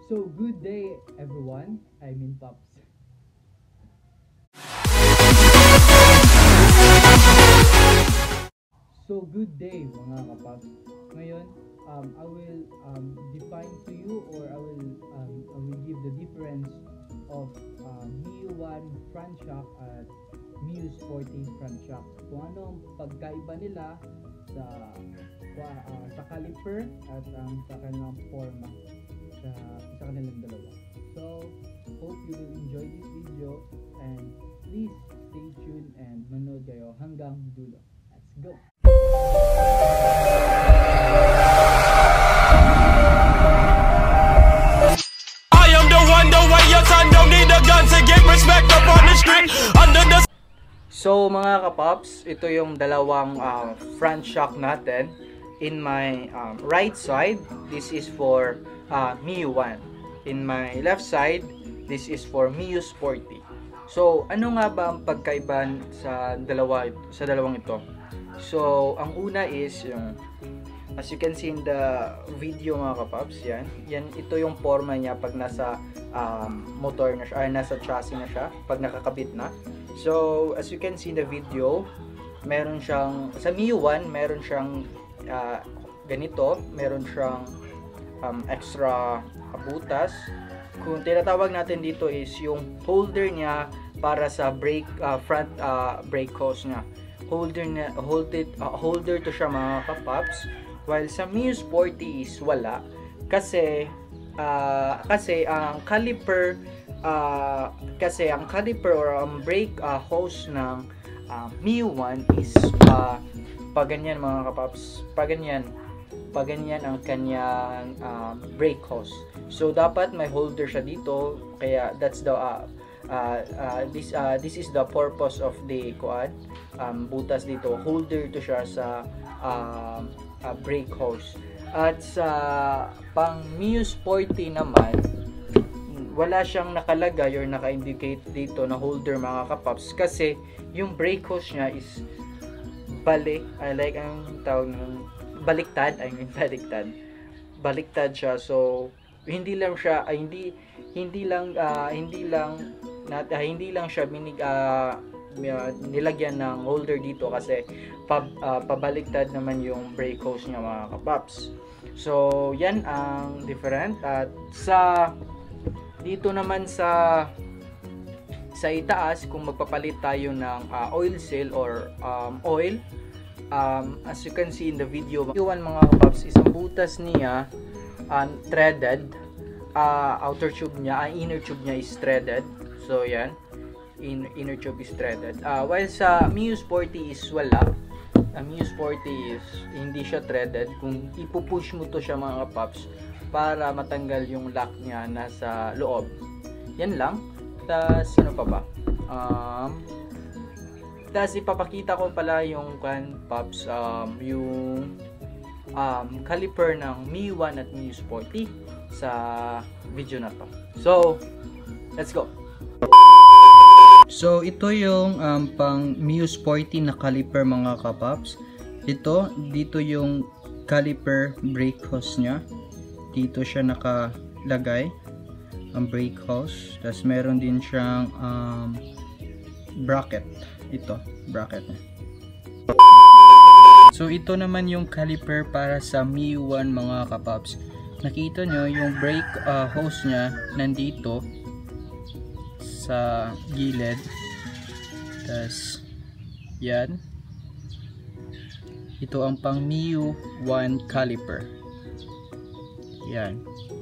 So good day everyone, I mean Pops. So good day mga kapaps. Ngayon, I will define to you, or I will give the difference of Mio 1 front shock at Mio Sporty front shock. Kung ano ang pagkaiba nila sa sa caliper at sa kanilang forma sa kanilang dalawa. So, hope you will enjoy this video and please stay tuned and manood kayo hanggang dulo. Let's go! I am the one, the way your son don't need a gun to get respect up on the street. Under the So mga kapops, ito yung dalawang front shock natin. In my right side, this is for Mio 1. In my left side, this is for Mio Sporty. So ano nga ba ang pagkaiba sa dalawang ito? So ang una is yung, as you can see in the video mga kapops, ito yung forma niya pag nasa motor na siya, nasa chassis na siya, pag nakakabit na. So as you can see in the video, meron siyang, sa Mio 1, meron siyang ganito, meron siyang extra butas. Kung tinatawag natin dito is yung holder niya para sa front brake hose niya. Holder to siya mga kapops. While sa Mio Sporty is wala, kasi ang caliper or ang brake hose ng Mio 1 is pa ganyan mga kapops, pa ganyan ang kanyang brake hose. So dapat may holder siya dito, kaya that's the this is the purpose of the butas dito, holder to siya sa brake hose. At sa pang Mio Sporty naman, wala siyang nakalagay or naka-indicate dito na holder mga kapops, kasi yung brake hose niya is baliktad siya. So hindi lang siya nilagyan ng holder dito, kasi pabaliktad naman yung brake hose niya mga kapops. So yan ang different. At dito naman sa itaas, kung magpapalit tayo ng oil seal or oil, as you can see in the video, yung mga kapops, isang butas niya threaded, outer tube niya, inner tube niya is threaded. So yan, inner tube is threaded. While sa Mio Sporty is wala. Mio Sporty is hindi siya threaded. Kung ipupush mo to siya mga kapops, para matanggal yung lock niya nasa loob. Yan lang. Tas ano pa ba? Tas ipapakita ko pala yung pops, yung caliper ng Mio 1 at Mio Sporty sa video na to. So let's go. So ito yung pang Mio Sporty na caliper mga kapops. Dito yung caliper brake hose nya. Dito siya nakalagay ang brake hose. Tapos meron din siyang bracket. Ito, bracket nya. So ito naman yung caliper para sa Mio 1 mga kapops. Nakita nyo yung brake hose nya nandito sa gilid. Tas yan, ito ang pang Mio 1 caliper. Yan.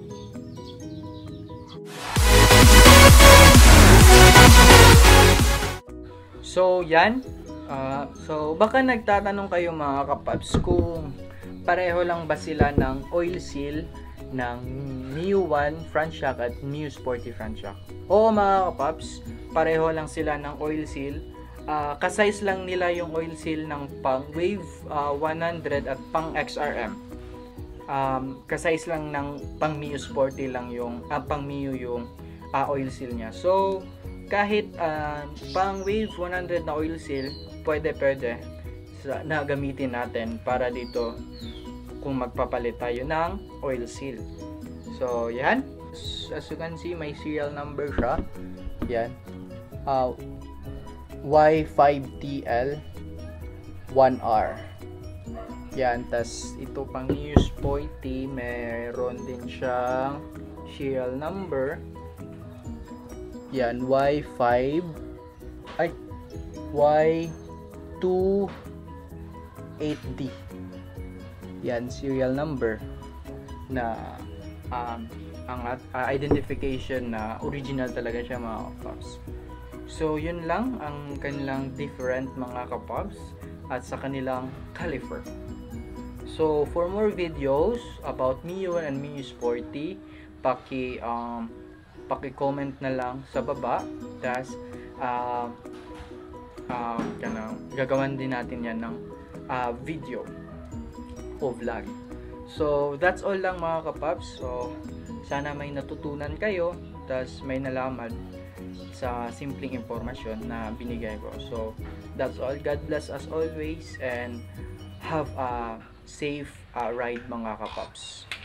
So yan, so baka nagtatanong kayo mga kapops kung pareho lang ba sila ng oil seal ng Mio 1 front shock at Mio Sporty front shock. Oo mga kapops, pareho lang sila ng oil seal. Kasize lang nila yung oil seal ng pang Wave 100 at pang XRM. Kasize lang ng pang Mio Sporty lang yung pang Mio yung oil seal niya. So kahit pang Wave 100 na oil seal, pwede na gamitin natin para dito kung magpapalit tayo ng oil seal. So yan. as you can see, may serial number siya. Yan. Y5TL 1R. Yan. Tas ito pang Mio Sporty, meron din siyang serial number. Yan. Y28D. Yan, serial number na ang identification na original talaga siya, mga kapops. So yun lang ang kanilang different, mga kapops, at sa kanilang caliper. So for more videos about Mio and Mio Sporty, paki-comment na lang sa baba. Tas gagawan din natin yan ng video o vlog. So that's all lang, mga kapaps. So sana may natutunan kayo, tas may nalaman sa simpleng impormasyon na binigay ko. So that's all. God bless as always, and have a safe ride, mga kapaps.